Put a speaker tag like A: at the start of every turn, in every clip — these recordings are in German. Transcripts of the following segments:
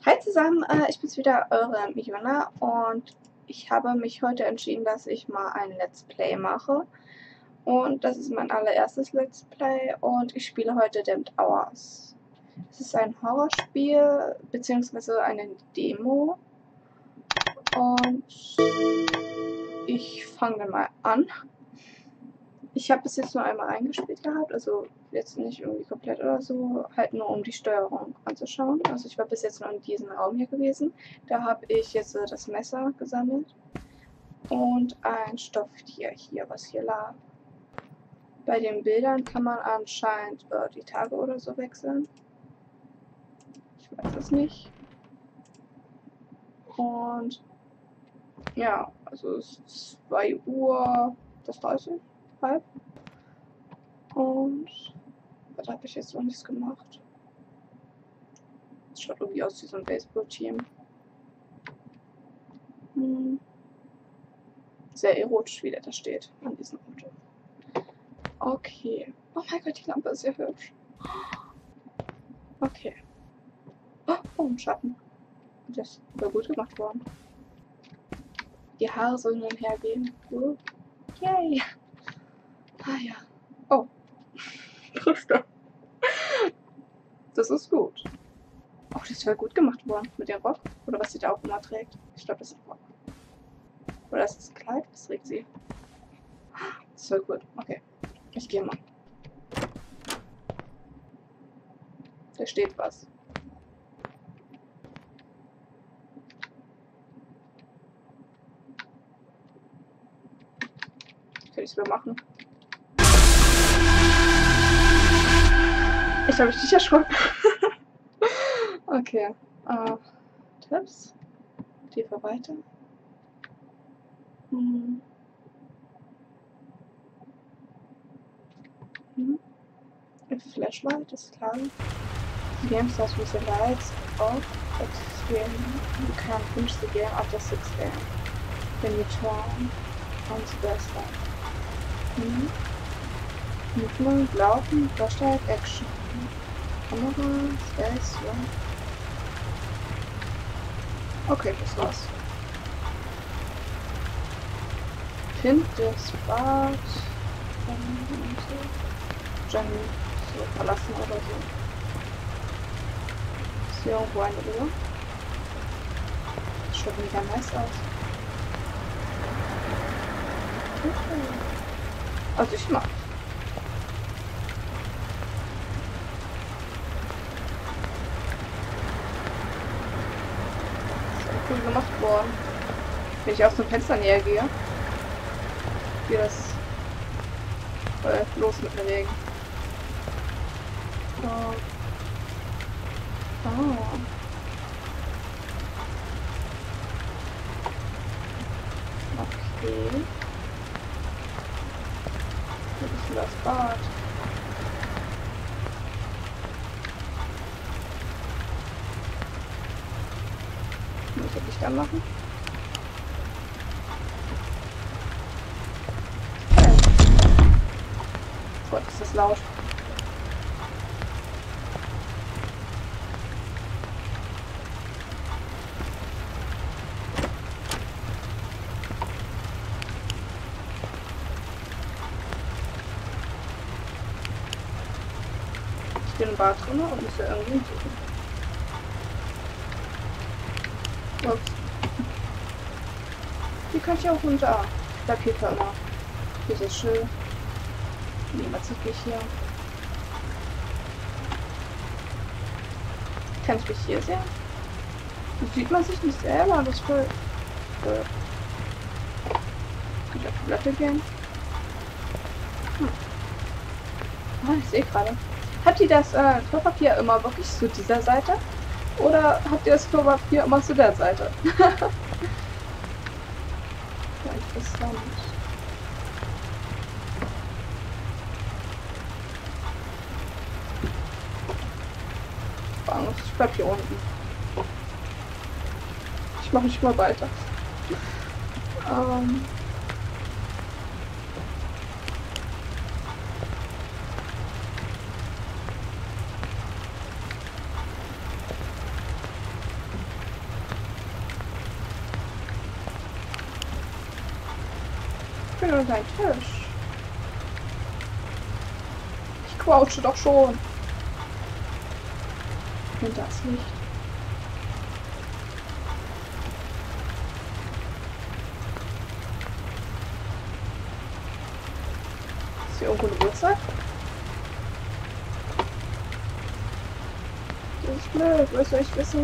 A: Hi zusammen, ich bin's wieder, eure Miona, und ich habe mich heute entschieden, dass ich mal ein Let's Play mache. Und das ist mein allererstes Let's Play und ich spiele heute Damned Hours. Es ist ein Horrorspiel, beziehungsweise eine Demo. Und ich fange dann mal an. Ich habe bis jetzt nur einmal eingespielt gehabt, also jetzt nicht irgendwie komplett oder so, halt nur um die Steuerung anzuschauen. Also ich war bis jetzt nur in diesem Raum hier gewesen. Da habe ich jetzt das Messer gesammelt und ein Stofftier hier, was hier lag. Bei den Bildern kann man anscheinend die Tage oder so wechseln. Ich weiß es nicht. Und ja, also es ist 2 Uhr, das 30, halb. Und was habe ich jetzt noch nichts gemacht? Das schaut irgendwie aus wie so ein Baseball-Team. Sehr erotisch, wie der da steht an diesem Auto. Okay. Oh mein Gott, die Lampe ist ja hübsch. Okay. Oh, ein Schatten. Das ist voll gut gemacht worden. Die Haare sollen hin und her gehen. Yay. Ah ja. Oh. Das ist gut. Oh, das ist voll gut gemacht worden mit dem Rock. Oder was sie da auch immer trägt. Ich glaube, das ist ein Rock. Oder ist das ein Kleid? Das trägt sie. Das ist voll gut. Okay. Ich gehe mal. Da steht was. Kann ich es machen? Ich habe mich nicht erschrocken. Okay. Tipps. Tiefer weiter. A flashlight is klar. The game starts with the lights off, but you can't finish the game after 6 a.m. When you turn on the flashlight. Movement, Laufen, Flashlight, Action. Kamera, Space, ja. Okay, das war's. Find das Bad. Dann so verlassen oder so. Ist hier irgendwo eine Uhr? Das schaut mega nice aus. Okay. Also ich mag. Ist cool gemacht worden. Wenn ich aus dem Fenster näher gehe, geht das los mit dem Regen. Oh. Okay. Wo ist denn das Bad? Muss ich Licht anmachen? Okay. Gott, ist das laut. Ich bin im Bad drin und muss ja irgendwie suchen. Ups. Hier kann ich auch runter. Ich bleib hier für immer. Hier ist es schön. Niemand sieht mich hier. Kann ich mich hier sehen? Sieht man sich nicht selber? Das ist voll. Kann ich auf die Platte gehen? Ah, ich sehe gerade. Habt ihr das Klopapier immer wirklich zu dieser Seite? Oder habt ihr das Klopapier immer zu der Seite? Ja, interessant. Ich bleib hier unten. Ich mache nicht mal weiter. denn unter einen Tisch? Ich crouche doch schon. Hinter das Licht. Ist hier irgendwo eine Uhrzeit? Das ist blöd, was soll ich wissen?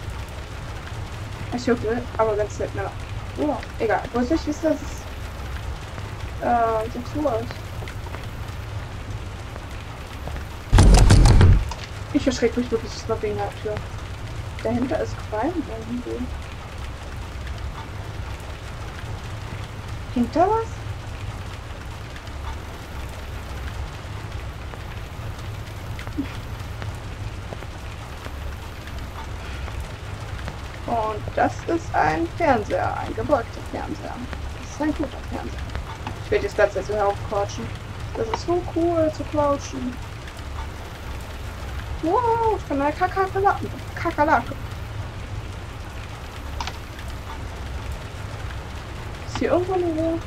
A: Ich hoffe, aber ganz nett, ne? Oh, egal. Wo soll ich wissen, dass es 6 Uhr ist? Ich erschrecke mich wirklich mal wegen der Tür. Dahinter ist Qualm irgendwo. Hinter was? Und das ist ein Fernseher, ein gebeugter Fernseher. Das ist ein guter Fernseher. Ich werde jetzt ganz so heraufquatschen. Das ist so cool zu crouchen. Wow, ich bin eine Kakerlake. Ist hier irgendwo eine Ruhe?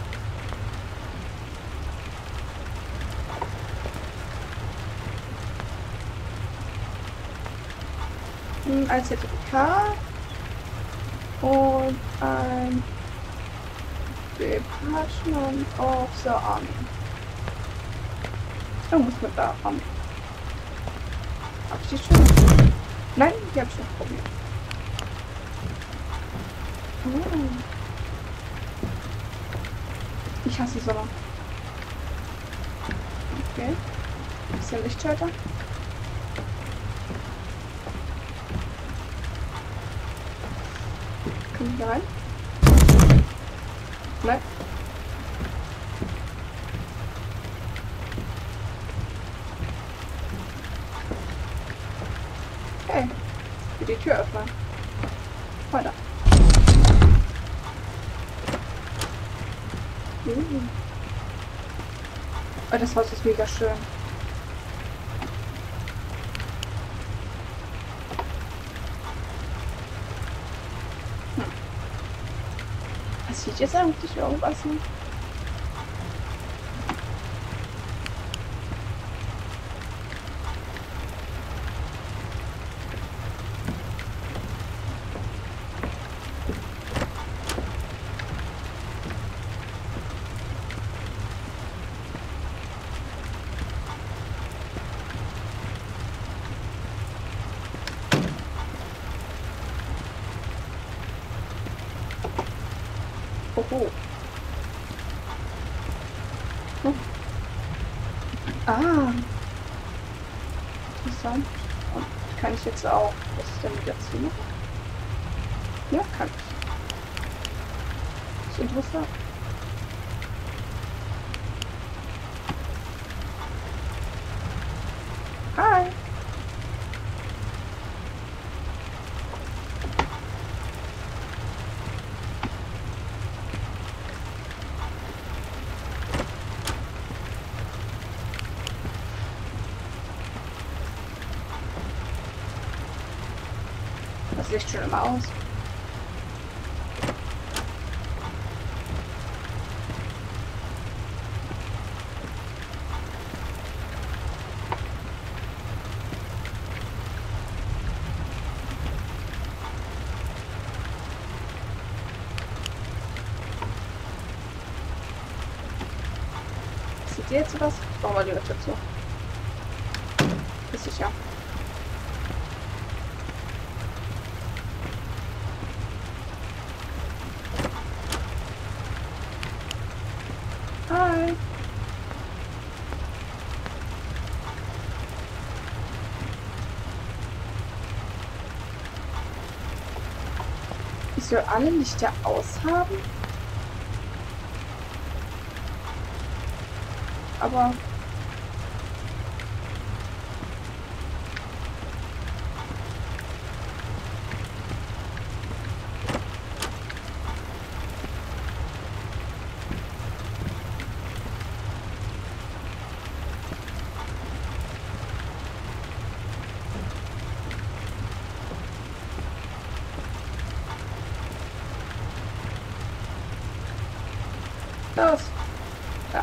A: Ein Zertifikat und ein Department of the Army. Irgendwas mit der Army. Hab ich die schon? Nein, die hab ich nicht probiert. Oh. Ich hasse Sommer. Okay. Bisschen Lichtschalter. Kann ich da rein? Nein. Okay. Ich will die Tür öffnen. Weiter. Oh, das Haus ist mega schön. Passiert jetzt eigentlich irgendwas? Oh. Hm. Ah. Interessant. Und kann ich jetzt auch das dann wieder zumachen? Ja, kann ich. Ist interessant. Hi. Das Licht schon immer aus. Seht ihr jetzt was? Ich brauche mal die Leute zu. Ist sicher. Hi. Ich soll alle Lichter aushaben? Aber Los! Ja.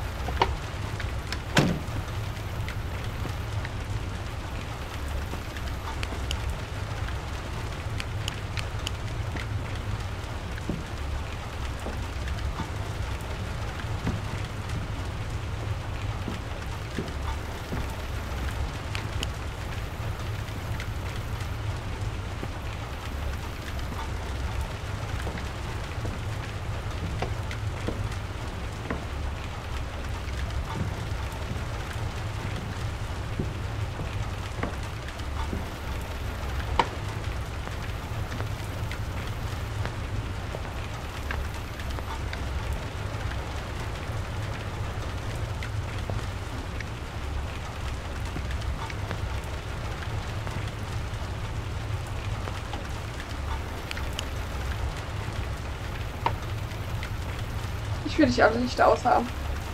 A: Ich will dich alle Lichter aushaben.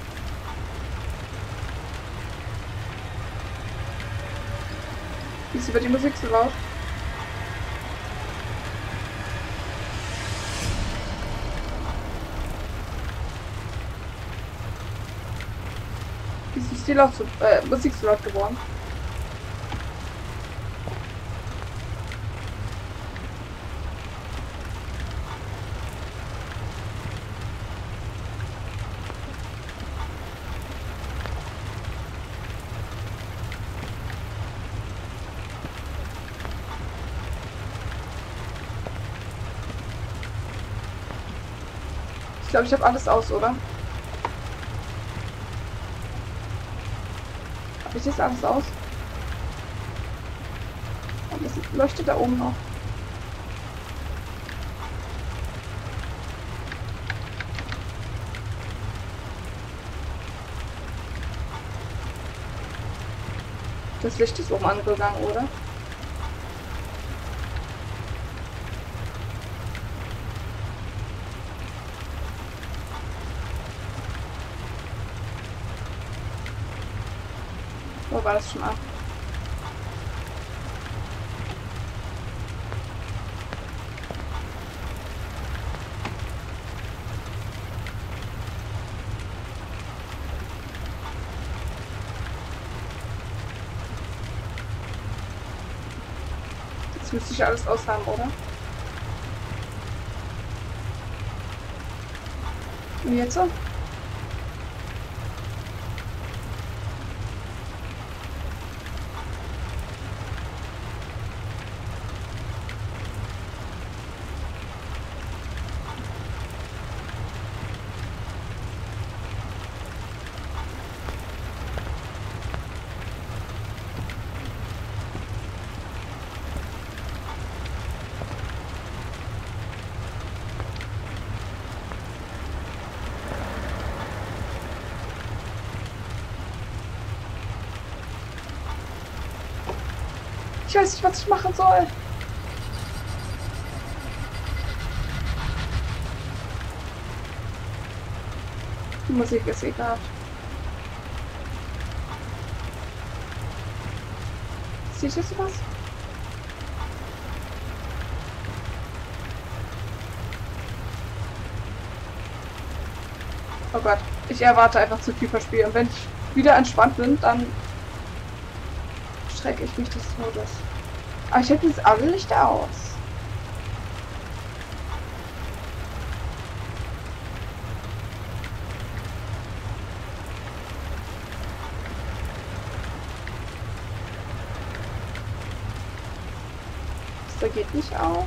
A: Wieso wird die Musik so laut? Wieso ist die Musik so laut geworden? Ich glaube, ich habe alles aus, oder? Habe ich jetzt alles aus? Und das leuchtet da oben noch. Das Licht ist oben angegangen, oder? Oder war das schon ab? Jetzt müsste ich alles aushaben, oder? Und jetzt so? Ich weiß nicht, was ich machen soll. Die Musik ist ekelhaft. Siehst du was? Oh Gott, ich erwarte einfach zu viel verspielen. Und wenn ich wieder entspannt bin, dann schrecke ich mich des Todes. Aber ich habe jetzt alle Lichter aus. Das geht nicht aus.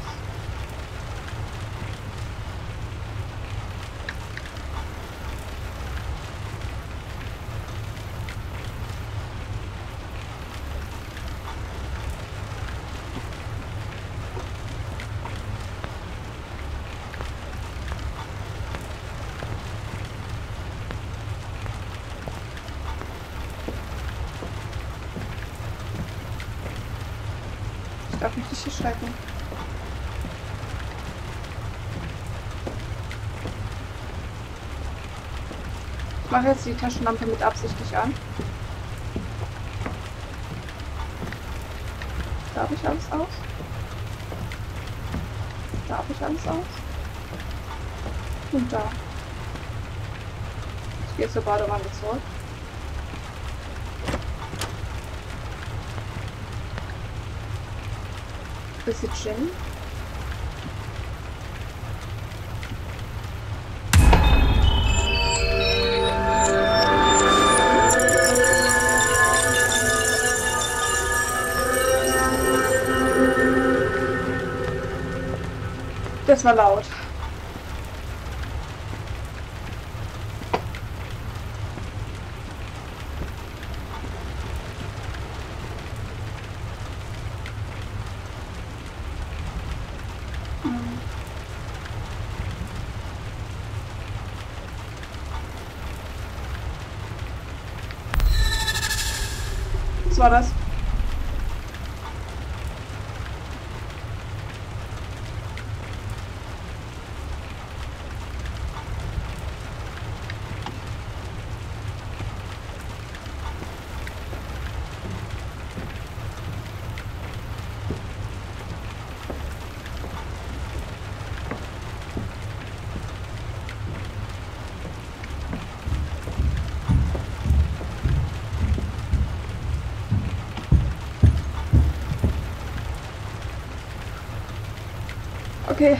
A: Ich darf mich nicht erschrecken. Ich mache jetzt die Taschenlampe mit absichtlich an. Darf ich alles aus? Darf ich alles aus? Und da. Ich gehe zur Badewanne zurück. Bisschen chillen. Das war laut. Was war das? Okay.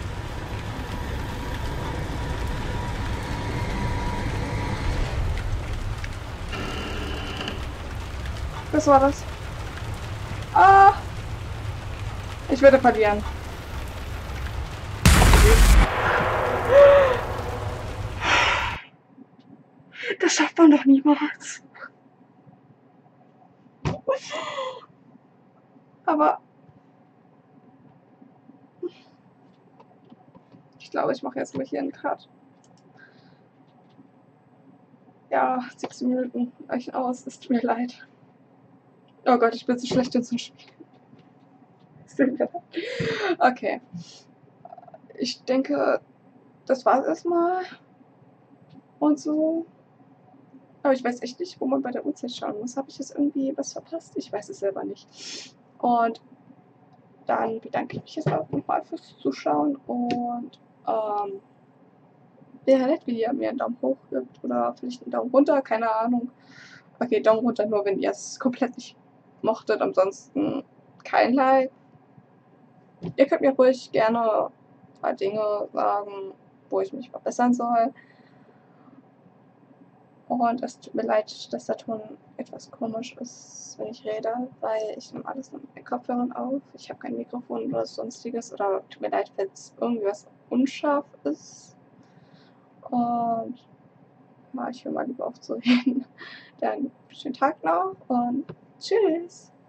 A: Was war das? Ah! Ich werde verlieren. Das schafft man doch niemals. Aber ich glaube, ich mache jetzt mal hier einen Cut. Ja, 6 Minuten reichen aus. Es tut mir leid. Oh Gott, ich bin so schlecht in so einem Spiel. Okay. Ich denke, das war's erstmal. Und so. Aber ich weiß echt nicht, wo man bei der Uhrzeit schauen muss. Habe ich jetzt irgendwie was verpasst? Ich weiß es selber nicht. Und dann bedanke ich mich jetzt auch nochmal fürs Zuschauen und wäre nett, wenn ihr mir einen Daumen hoch gibt oder vielleicht einen Daumen runter, keine Ahnung. Okay, Daumen runter nur, wenn ihr es komplett nicht mochtet, ansonsten kein Like. Ihr könnt mir ruhig gerne ein paar Dinge sagen, wo ich mich verbessern soll. Und es tut mir leid, dass der Ton etwas komisch ist, wenn ich rede, weil ich nehme alles mit den Kopfhörern auf. Ich habe kein Mikrofon oder sonstiges. Oder tut mir leid, wenn es irgendwas unscharf ist. Und ich höre mal lieber auf zu reden. Dann schönen Tag noch und tschüss.